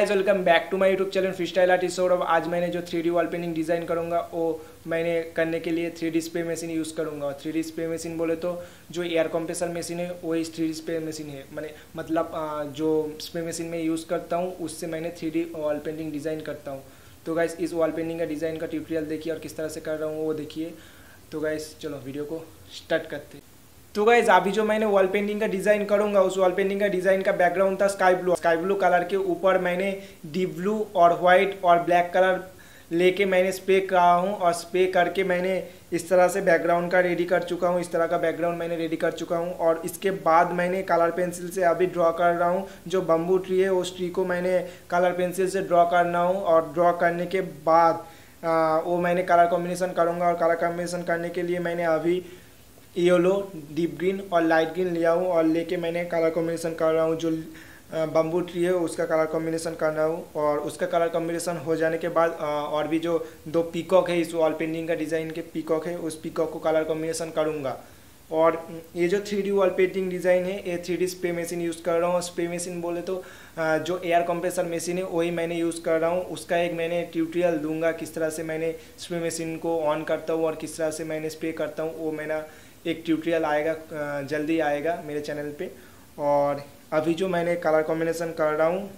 Guys welcome back to my YouTube channel free style artist Saurabh. आज मैंने जो 3D wall painting design करूँगा वो मैंने करने के लिए 3D स्प्रे मशीन यूज़ करूँगा। 3D स्प्रे मशीन बोले तो जो एयर कंप्रेसर मशीन है वही 3D स्प्रे मशीन है। मतलब जो स्प्रे मशीन में यूज़ करता हूँ उससे मैंने 3D वॉल पेंटिंग डिज़ाइन करता हूँ। तो गाइस इस वॉल पेंटिंग का डिज़ाइन का ट्यूटोरियल देखिए और किस तरह से कर रहा हूँ वो देखिए। तो गाइस चलो वीडियो को स्टार्ट करते हैं। तो गाइज अभी जो मैंने वॉल पेंटिंग का डिज़ाइन करूंगा उस वॉल पेंटिंग का डिज़ाइन का बैकग्राउंड था स्काई ब्लू कलर के ऊपर मैंने डीप ब्लू और वाइट और ब्लैक कलर लेके मैंने स्प्रे करा हूँ और स्प्रे करके मैंने इस तरह से बैकग्राउंड का रेडी कर चुका हूँ। इस तरह का बैकग्राउंड मैंने रेडी कर चुका हूँ और इसके बाद मैंने कलर पेंसिल से अभी ड्रॉ कर रहा हूँ। जो बम्बू ट्री है उस ट्री को मैंने कलर पेंसिल से ड्रॉ करना हूँ और ड्रॉ करने के बाद वो मैंने कलर कॉम्बिनेशन करूँगा। और कलर कॉम्बिनेशन करने के लिए मैंने अभी येलो, डीप ग्रीन और लाइट ग्रीन लिया हूँ और लेके मैंने कलर कॉम्बिनेशन कर रहा हूँ। जो बम्बू ट्री है उसका कलर कॉम्बिनेशन कर रहा हूँ और उसका कलर कॉम्बिनेशन हो जाने के बाद और भी जो दो पीकॉक है इस वॉल पेंटिंग का डिज़ाइन के पीकॉक है उस पीकॉक को कलर कॉम्बिनेशन करूँगा। और ये जो 3D वॉल पेंटिंग डिज़ाइन है ये 3D स्प्रे मशीन यूज़ कर रहा हूँ। स्प्रे मशीन बोले तो जो एयर कंप्रेसर मशीन है वही मैंने यूज़ कर रहा हूँ। उसका एक मैंने ट्यूटोरियल दूंगा किस तरह से मैंने स्प्रे मशीन को ऑन करता हूँ और किस तरह से मैंने स्प्रे करता हूँ। वो मेरा एक ट्यूटोरियल आएगा, जल्दी आएगा मेरे चैनल पे। और अभी जो मैंने कलर कॉम्बिनेशन कर रहा हूँ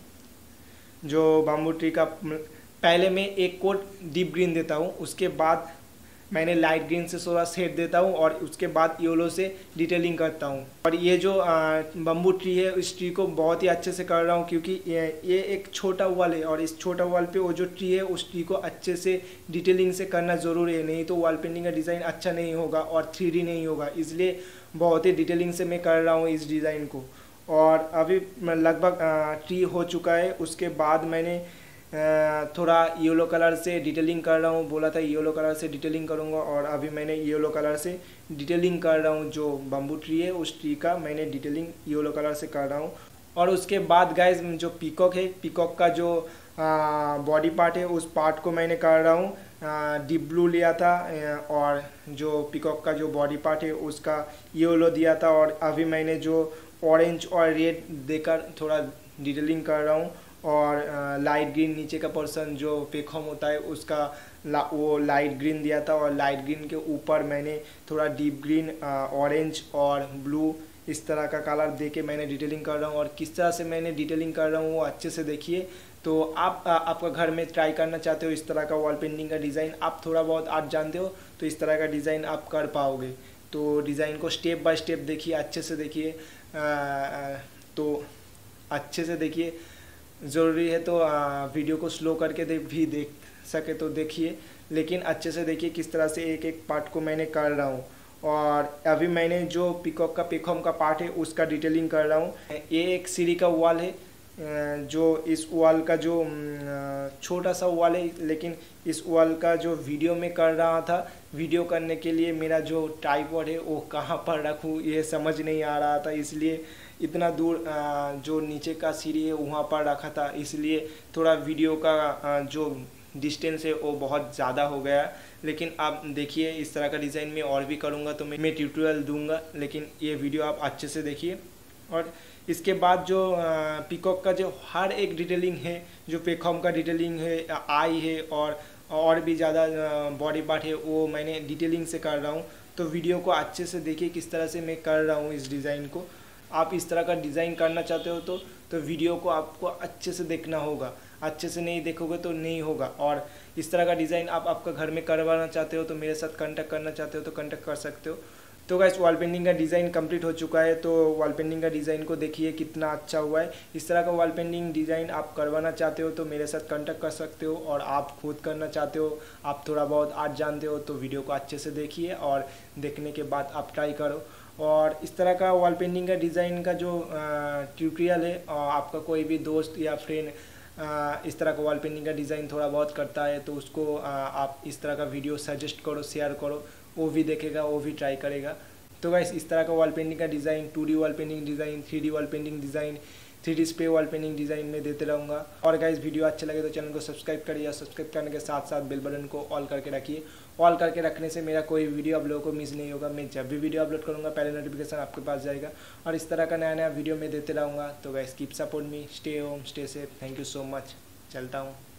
जो बम्बू ट्री का, पहले मैं एक कोट डीप ग्रीन देता हूँ, उसके बाद मैंने लाइट ग्रीन से थोड़ा शेड देता हूँ और उसके बाद येलो से डिटेलिंग करता हूँ। और ये जो बम्बू ट्री है इस ट्री को बहुत ही अच्छे से कर रहा हूँ क्योंकि ये एक छोटा वॉल है और इस छोटा वॉल पे वो जो ट्री है उस ट्री को अच्छे से डिटेलिंग से करना ज़रूरी है, नहीं तो वॉल पेंटिंग का डिज़ाइन अच्छा नहीं होगा और 3D नहीं होगा। इसलिए बहुत ही डिटेलिंग से मैं कर रहा हूँ इस डिज़ाइन को। और अभी लगभग ट्री हो चुका है। उसके बाद मैंने थोड़ा येलो कलर से डिटेलिंग कर रहा हूँ, बोला था येलो कलर से डिटेलिंग करूँगा और अभी मैंने येलो कलर से डिटेलिंग कर रहा हूँ। जो बम्बू ट्री है उस ट्री का मैंने डिटेलिंग येलो कलर से कर रहा हूँ। और उसके बाद गाइज जो पीकॉक है, पीकॉक का जो बॉडी पार्ट है उस पार्ट को मैंने कर रहा हूँ। डीप ब्लू लिया था और जो पीकॉक का जो बॉडी पार्ट है उसका येलो दिया था और अभी मैंने जो ऑरेंज और रेड देकर थोड़ा डिटेलिंग कर रहा हूँ। और लाइट ग्रीन नीचे का पोर्शन जो पेखम होता है उसका वो लाइट ग्रीन दिया था और लाइट ग्रीन के ऊपर मैंने थोड़ा डीप ग्रीन, ऑरेंज और ब्लू इस तरह का कलर देके मैंने डिटेलिंग कर रहा हूँ। और किस तरह से मैंने डिटेलिंग कर रहा हूँ वो अच्छे से देखिए। तो आप आपका घर में ट्राई करना चाहते हो इस तरह का वॉल पेंटिंग का डिज़ाइन, आप थोड़ा बहुत आर्ट जानते हो तो इस तरह का डिज़ाइन आप कर पाओगे। तो डिज़ाइन को स्टेप बाय स्टेप देखिए, अच्छे से देखिए। तो अच्छे से देखिए, ज़रूरी है तो वीडियो को स्लो करके भी देख सके तो देखिए, लेकिन अच्छे से देखिए किस तरह से एक एक पार्ट को मैंने कर रहा हूँ। और अभी मैंने जो पीकॉक का पेखम का पार्ट है उसका डिटेलिंग कर रहा हूँ। ये एक सीढ़ी का वॉल है, जो इस वॉल का जो छोटा सा वॉल है, लेकिन इस वॉल का जो वीडियो में कर रहा था, वीडियो करने के लिए मेरा जो ट्राइपॉड है वो कहाँ पर रखूँ ये समझ नहीं आ रहा था, इसलिए इतना दूर जो नीचे का सीढ़ी है वहाँ पर रखा था। इसलिए थोड़ा वीडियो का जो डिस्टेंस है वो बहुत ज़्यादा हो गया। लेकिन आप देखिए इस तरह का डिज़ाइन में और भी करूँगा तो मैं ट्यूटोरियल दूंगा, लेकिन ये वीडियो आप अच्छे से देखिए। और इसके बाद जो पीकॉक का जो हर एक डिटेलिंग है, जो पेखम का डिटेलिंग है, आई है और भी ज़्यादा बॉडी पार्ट है वो मैंने डिटेलिंग से कर रहा हूँ। तो वीडियो को अच्छे से देखिए किस तरह से मैं कर रहा हूँ इस डिज़ाइन को। आप इस तरह का डिज़ाइन करना चाहते हो तो वीडियो को आपको अच्छे से देखना होगा, अच्छे से नहीं देखोगे तो नहीं होगा। और इस तरह का डिज़ाइन आप आपका घर में करवाना चाहते हो तो मेरे साथ कांटेक्ट करना चाहते हो तो कांटेक्ट कर सकते हो। तो गाइस वॉल पेंटिंग का डिज़ाइन कंप्लीट हो चुका है। तो वॉल पेंटिंग का डिज़ाइन को देखिए कितना अच्छा हुआ है। इस तरह का वॉल पेंटिंग डिज़ाइन आप करवाना चाहते हो तो मेरे साथ कांटेक्ट कर सकते हो। और आप खुद करना चाहते हो, आप थोड़ा बहुत आर्ट जानते हो तो वीडियो को अच्छे से देखिए और देखने के बाद आप ट्राई करो। और इस तरह का वॉल पेंटिंग का डिज़ाइन का जो ट्यूटोरियल है, आपका कोई भी दोस्त या फ्रेंड इस तरह का वॉल पेंटिंग का डिज़ाइन थोड़ा बहुत करता है तो उसको आप इस तरह का वीडियो सजेस्ट करो, शेयर करो, वो भी देखेगा, वो भी ट्राई करेगा। तो गाइस इस तरह का वॉल पेंटिंग का design, 2D wall painting design, 3D wall painting design, 3D spray wall painting design में देते रहूँगा। और गाइस वीडियो अच्छा लगे तो चैनल को सब्सक्राइब करिए, सब्सक्राइब करने के साथ साथ बेल बटन को ऑल करके रखिए। ऑल करके रखने से मेरा कोई वीडियो आप लोगों को मिस नहीं होगा। मैं जब भी वीडियो अपलोड करूँगा पहले नोटिफिकेशन आपके पास जाएगा और इस तरह का नया नया वीडियो मैं देते रहूँगा। तो guys keep support me, stay home, stay safe, thank you so much. चलता हूँ।